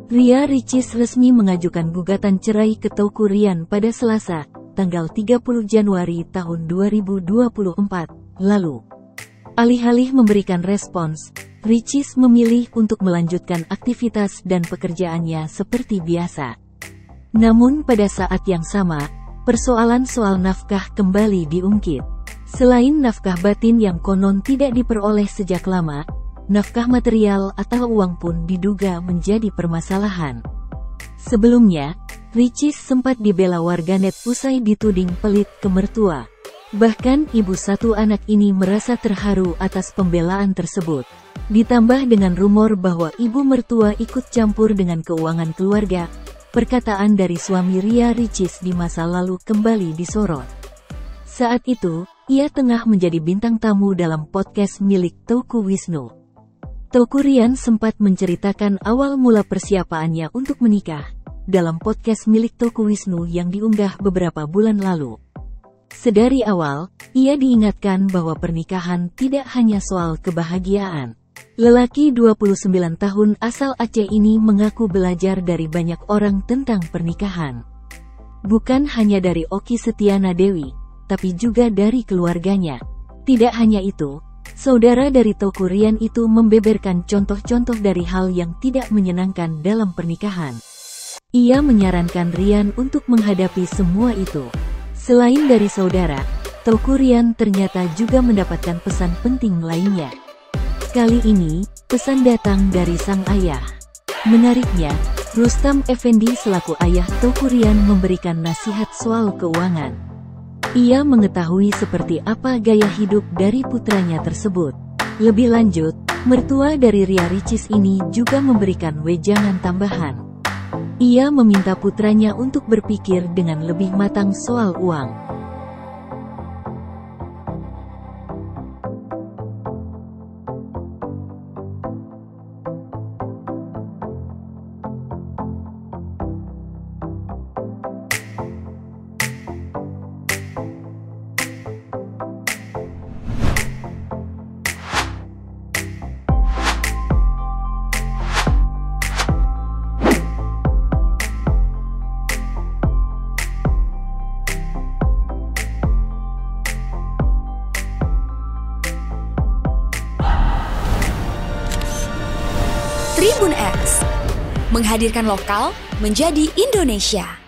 Ria Ricis resmi mengajukan gugatan cerai ke Teuku Ryan pada Selasa, tanggal 30 Januari tahun 2024, lalu. Alih-alih memberikan respons, Ricis memilih untuk melanjutkan aktivitas dan pekerjaannya seperti biasa. Namun pada saat yang sama, persoalan soal nafkah kembali diungkit. Selain nafkah batin yang konon tidak diperoleh sejak lama, nafkah material atau uang pun diduga menjadi permasalahan. Sebelumnya, Ricis sempat dibela warganet usai dituding pelit ke mertua. Bahkan ibu satu anak ini merasa terharu atas pembelaan tersebut. Ditambah dengan rumor bahwa ibu mertua ikut campur dengan keuangan keluarga, perkataan dari suami Ria Ricis di masa lalu kembali disorot. Saat itu, ia tengah menjadi bintang tamu dalam podcast milik Teuku Wisnu. Teuku Ryan sempat menceritakan awal mula persiapannya untuk menikah, dalam podcast milik Teuku Wisnu yang diunggah beberapa bulan lalu. Sedari awal, ia diingatkan bahwa pernikahan tidak hanya soal kebahagiaan. Lelaki 29 tahun asal Aceh ini mengaku belajar dari banyak orang tentang pernikahan. Bukan hanya dari Okky Setiana Dewi, tapi juga dari keluarganya. Tidak hanya itu, saudara dari Teuku Ryan itu membeberkan contoh-contoh dari hal yang tidak menyenangkan dalam pernikahan. Ia menyarankan Ryan untuk menghadapi semua itu. Selain dari saudara, Teuku Ryan ternyata juga mendapatkan pesan penting lainnya. Kali ini, pesan datang dari sang ayah. Menariknya, Rustam Effendi selaku ayah Teuku Ryan memberikan nasihat soal keuangan. Ia mengetahui seperti apa gaya hidup dari putranya tersebut. Lebih lanjut, mertua dari Ria Ricis ini juga memberikan wejangan tambahan. Ia meminta putranya untuk berpikir dengan lebih matang soal uang. Tribun X menghadirkan lokal menjadi Indonesia.